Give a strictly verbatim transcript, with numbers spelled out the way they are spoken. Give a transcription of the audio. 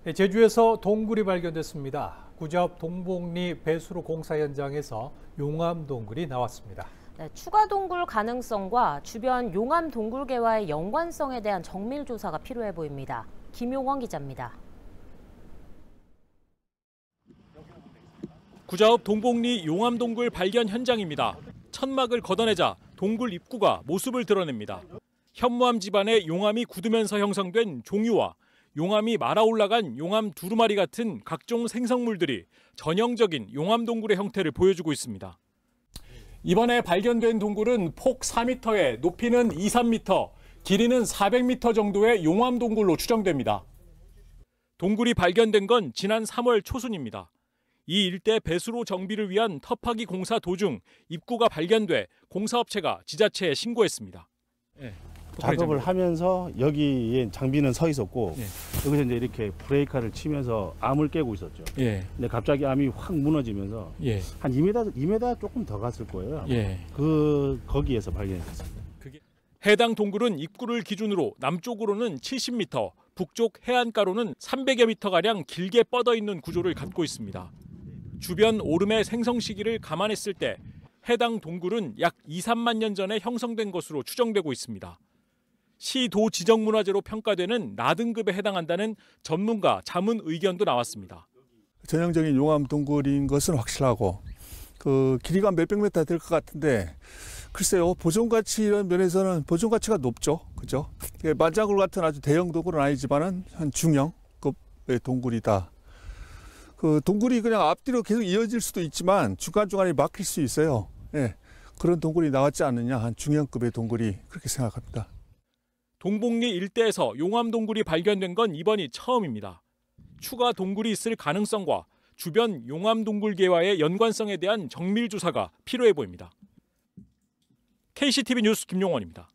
네, 제주에서 동굴이 발견됐습니다. 구좌읍 동복리 배수로 공사 현장에서 용암 동굴이 나왔습니다. 네, 추가 동굴 가능성과 주변 용암 동굴계와의 연관성에 대한 정밀 조사가 필요해 보입니다. 김용원 기자입니다. 구좌읍 동복리 용암 동굴 발견 현장입니다. 천막을 걷어내자 동굴 입구가 모습을 드러냅니다. 현무암 지반에 용암이 굳으면서 형성된 종유와 용암이 말아 올라간 용암 두루마리 같은 각종 생성물들이 전형적인 용암 동굴의 형태를 보여주고 있습니다. 이번에 발견된 동굴은 폭 사 미터에 높이는 이, 삼 미터, 길이는 사백 미터 정도의 용암 동굴로 추정됩니다. 동굴이 발견된 건 지난 삼월 초순입니다. 이 일대 배수로 정비를 위한 터파기 공사 도중 입구가 발견돼 공사업체가 지자체에 신고했습니다. 네. 작업을 하면서 여기에 장비는 서 있었고 예. 여기서 이제 이렇게 브레이크를 치면서 암을 깨고 있었죠. 예. 근데 갑자기 암이 확 무너지면서 예. 한 이 미터, 이 미터 조금 더 갔을 거예요. 예. 그 거기에서 발견했습니다. 그게... 해당 동굴은 입구를 기준으로 남쪽으로는 칠십 미터, 북쪽 해안가로는 삼백여 미터가량 길게 뻗어 있는 구조를 갖고 있습니다. 주변 오름의 생성 시기를 감안했을 때 해당 동굴은 약 이, 삼만 년 전에 형성된 것으로 추정되고 있습니다. 시도 지정문화재로 평가되는 나등급에 해당한다는 전문가 자문 의견도 나왔습니다. 전형적인 용암 동굴인 것은 확실하고 그 길이가 몇백 미터 될 것 같은데 글쎄요, 보존 가치 이런 면에서는 보존 가치가 높죠, 그죠? 만장굴 같은 아주 대형 동굴은 아니지만은 한 중형급의 동굴이다. 그 동굴이 그냥 앞뒤로 계속 이어질 수도 있지만 중간 중간에 막힐 수 있어요. 예, 그런 동굴이 나왔지 않느냐, 한 중형급의 동굴이 그렇게 생각합니다. 동복리 일대에서 용암 동굴이 발견된 건 이번이 처음입니다. 추가 동굴이 있을 가능성과 주변 용암 동굴계와의 연관성에 대한 정밀 조사가 필요해 보입니다. 케이씨티비 뉴스 김용원입니다.